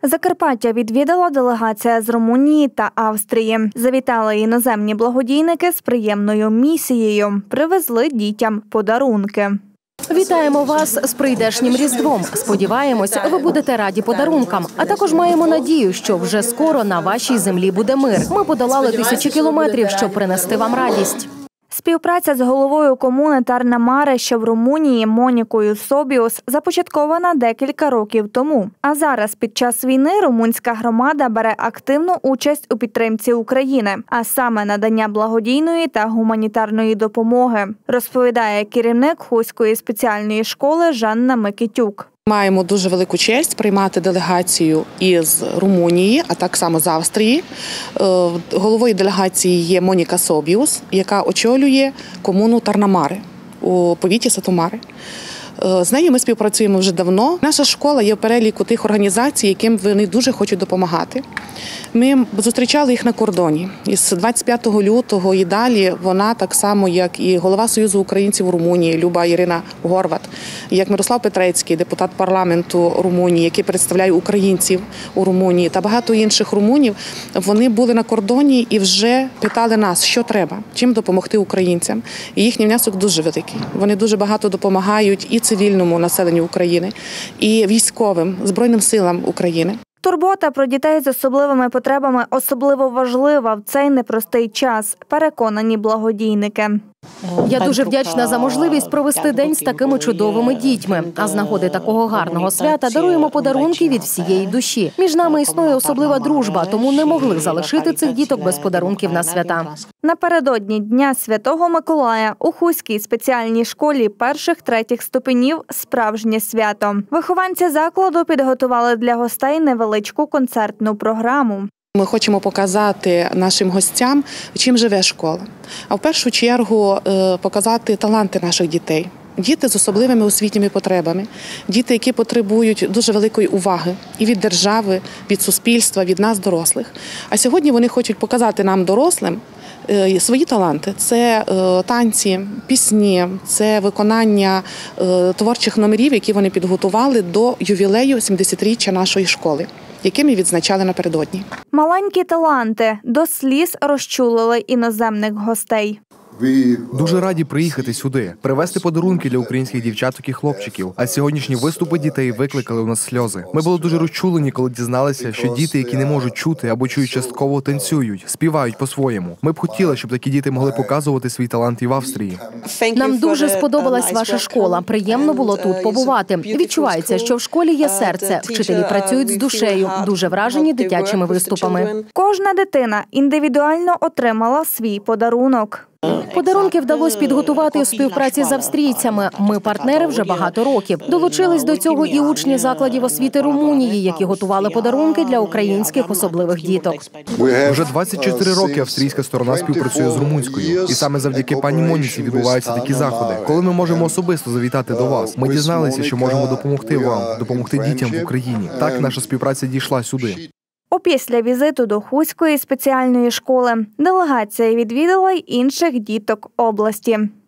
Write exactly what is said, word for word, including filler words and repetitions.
Закарпаття відвідала делегація з Румунії та Австрії. Завітали іноземні благодійники з приємною місією. Привезли дітям подарунки. Вітаємо вас з прийдешнім Різдвом. Сподіваємось, ви будете раді подарункам. А також маємо надію, що вже скоро на вашій землі буде мир. Ми подолали тисячі кілометрів, щоб принести вам радість. Співпраця з головою комуни Тарна-Маре, що в Румунії, Монікою Собіус, започаткована декілька років тому. А зараз, під час війни, румунська громада бере активну участь у підтримці України, а саме надання благодійної та гуманітарної допомоги, розповідає керівник Хуської спеціальної школи Жанна Микитюк. Маємо дуже велику честь приймати делегацію із Румунії, а так само з Австрії. Головою делегації є Моніка Собіус, яка очолює комуну Тарна-Маре у повіті Сату-Маре. З нею ми співпрацюємо вже давно. Наша школа є в переліку тих організацій, яким вони дуже хочуть допомагати. Ми зустрічали їх на кордоні. Із двадцять п'ятого лютого і далі вона, так само, як і голова Союзу українців у Румунії, Люба Ірина Горват, як Мирослав Петрецький, депутат парламенту Румунії, який представляє українців у Румунії, та багато інших румунів, вони були на кордоні і вже питали нас, що треба, чим допомогти українцям. І їхній внесок дуже великий. Вони дуже багато допомагають і цивільному населенню України, і військовим, Збройним силам України. Турбота про дітей з особливими потребами особливо важлива в цей непростий час, переконані благодійники. Я дуже вдячна за можливість провести день з такими чудовими дітьми. А з нагоди такого гарного свята даруємо подарунки від всієї душі. Між нами існує особлива дружба, тому не могли залишити цих діток без подарунків на свята. Напередодні Дня Святого Миколая у Хуській спеціальній школі перших-третіх ступенів справжнє свято. Вихованці закладу підготували для гостей невеличку концертну програму. Ми хочемо показати нашим гостям, чим живе школа. А в першу чергу показати таланти наших дітей. Діти з особливими освітніми потребами, діти, які потребують дуже великої уваги і від держави, від суспільства, від нас, дорослих. А сьогодні вони хочуть показати нам, дорослим, свої таланти. Це танці, пісні, це виконання творчих номерів, які вони підготували до ювілею сімдесятиріччя нашої школи, які ми відзначали напередодні. Маленькі таланти до сліз розчулили іноземних гостей. Дуже раді приїхати сюди, привезти подарунки для українських дівчаток і хлопчиків. А сьогоднішні виступи дітей викликали у нас сльози. Ми були дуже розчулені, коли дізналися, що діти, які не можуть чути або чують частково, танцюють, співають по-своєму. Ми б хотіли, щоб такі діти могли показувати свій талант і в Австрії. Нам дуже сподобалась ваша школа. Приємно було тут побувати. Відчувається, що в школі є серце. Вчителі працюють з душею. Дуже вражені дитячими виступами. Кожна дитина індивідуально отримала свій подарунок. Подарунки вдалося підготувати у співпраці з австрійцями. Ми партнери вже багато років. Долучились до цього і учні закладів освіти Румунії, які готували подарунки для українських особливих діток. Вже двадцять чотири роки австрійська сторона співпрацює з румунською. І саме завдяки пані Моніці відбуваються такі заходи. Коли ми можемо особисто завітати до вас, ми дізналися, що можемо допомогти вам, допомогти дітям в Україні. Так наша співпраця дійшла сюди. Опісля візиту до Хуської спеціальної школи делегація відвідала й інших діток області.